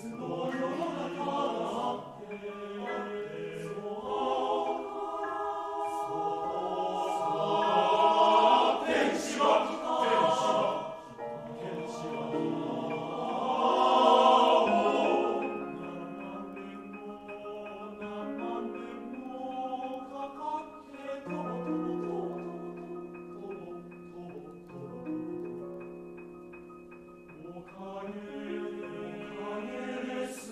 おかげです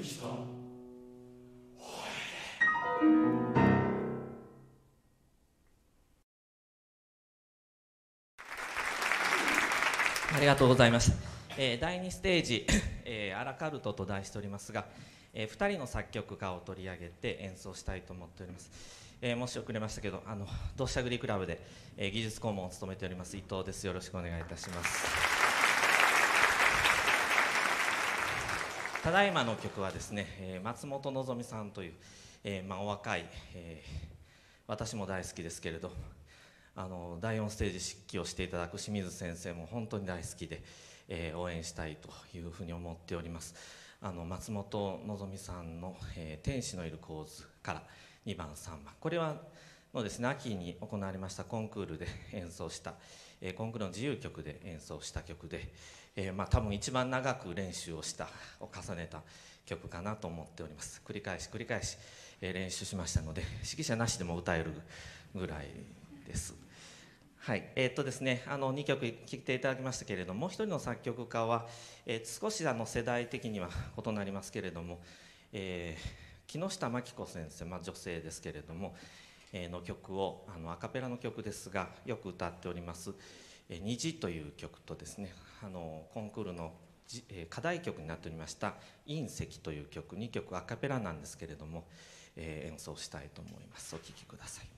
きた。 ありがとうございました。第2ステージ、アラカルトと題しておりますが、2人の作曲家を取り上げて演奏したいと思っております。申し遅れましたけど、同志社グリクラブで、技術顧問を務めております伊藤です。よろしくお願いいたします。ただいまの曲はですね、松本のぞみさんという、お若い、私も大好きですけれど、第4ステージ指揮をしていただく清水先生も本当に大好きで、応援したいというふうに思っております。松本のぞみさんの、天使のいる構図から2番3番、これはのですね、秋に行われましたコンクールで演奏した、コンクールの自由曲で演奏した曲で、多分一番長く練習を重ねた曲かなと思っております。繰り返し繰り返し、練習しましたので、指揮者なしでも歌えるぐらいです。はい、ですね、2曲聴いていただきましたけれども、もう一人の作曲家は、少し世代的には異なりますけれども、木下真紀子先生、女性ですけれども、の曲をアカペラの曲ですがよく歌っております「虹」という曲とですね、コンクールの課題曲になっておりました「隕石」という曲、2曲アカペラなんですけれども、演奏したいと思います。お聴きください。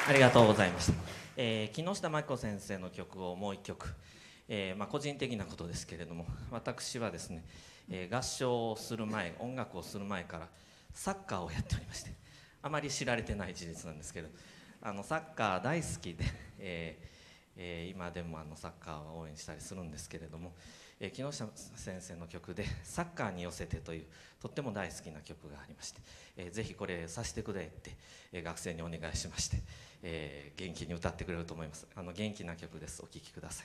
ありがとうございました。木下真紀子先生の曲をもう一曲、個人的なことですけれども、私はですね、合唱をする前、音楽をする前からサッカーをやっておりまして、あまり知られてない事実なんですけど、サッカー大好きで、今でもサッカーを応援したりするんですけれども、木下先生の曲で「サッカーに寄せて」というとっても大好きな曲がありまして、ぜひこれさせてくれって、学生にお願いしまして、元気に歌ってくれると思います。元気な曲です。お聴きください。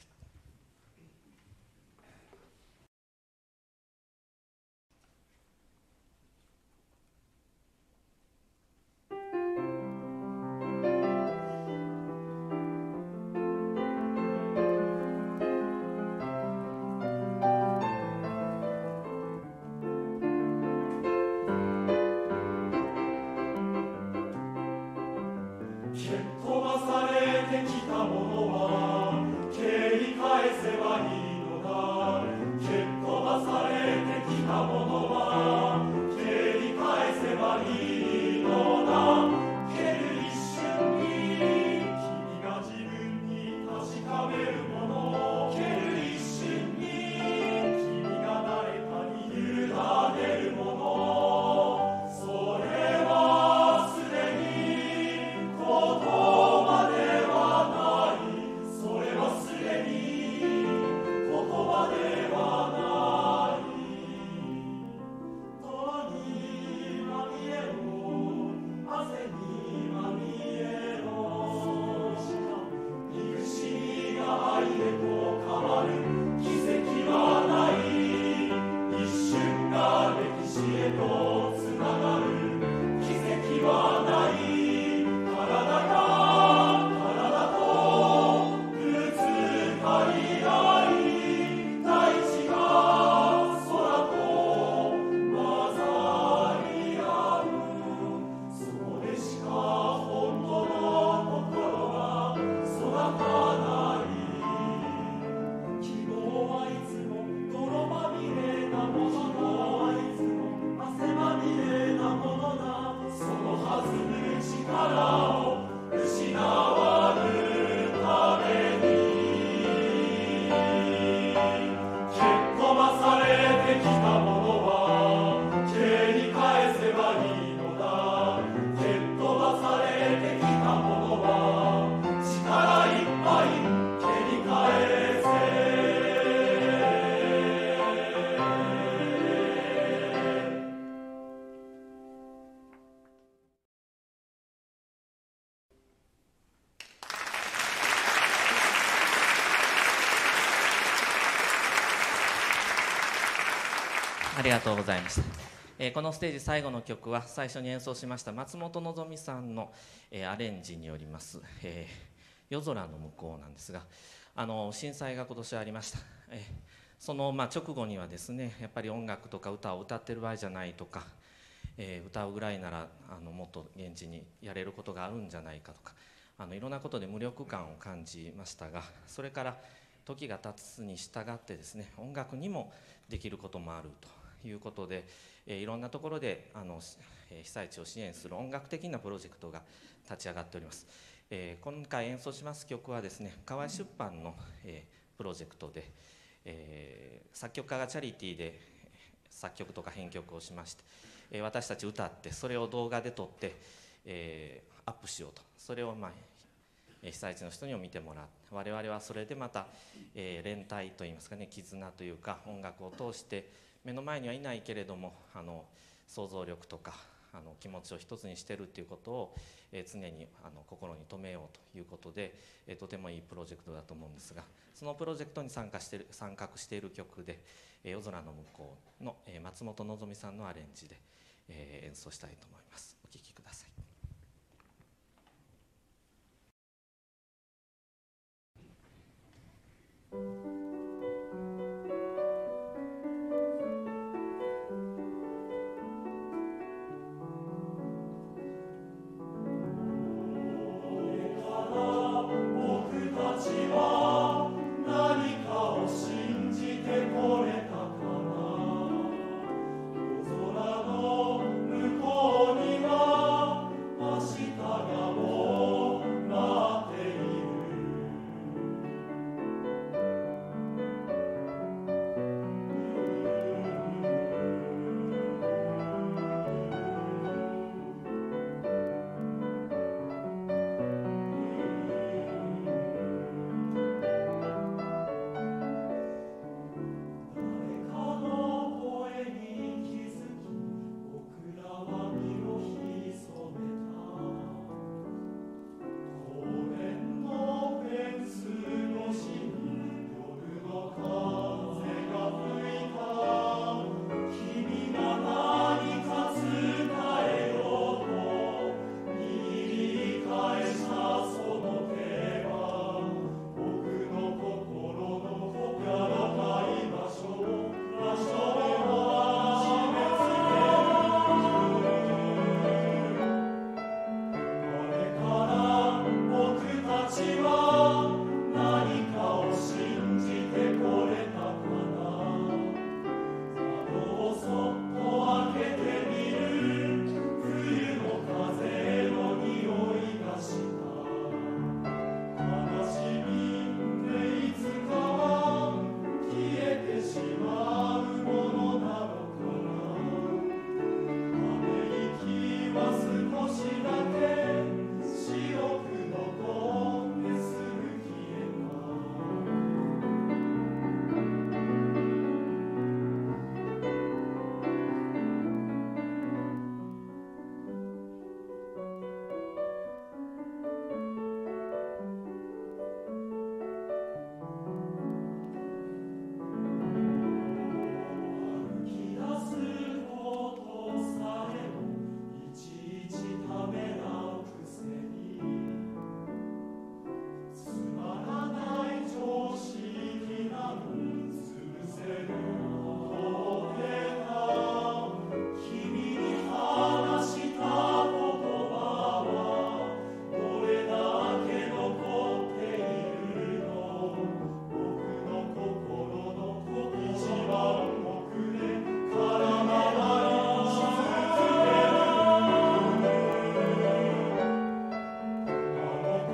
ありがとうございました。このステージ最後の曲は最初に演奏しました松本のぞみさんの、アレンジによります、夜空の向こうなんですが、震災が今年ありました。その直後にはですね、やっぱり音楽とか歌を歌ってる場合じゃないとか、歌うぐらいならもっと現地にやれることがあるんじゃないかとか、いろんなことで無力感を感じましたが、それから時が経つに従ってですね、音楽にもできることもあるということで、いろんなところで被災地を支援する音楽的なプロジェクトが立ち上がっております。今回演奏します曲はですね、河合出版の、プロジェクトで、作曲家がチャリティーで作曲とか編曲をしまして、私たち歌ってそれを動画で撮って、アップしようと、それを被災地の人にも見てもらう。我々はそれでまた、連帯といいますかね、絆というか、音楽を通して目の前にはいないけれども想像力とか気持ちを一つにしてるっていうことを、常に心に留めようということで、とてもいいプロジェクトだと思うんですが、そのプロジェクトに参画している曲で「夜空の向こう」の、松本のぞみさんのアレンジで、演奏したいと思います。お聴きください。 向こうには明日がもう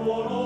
心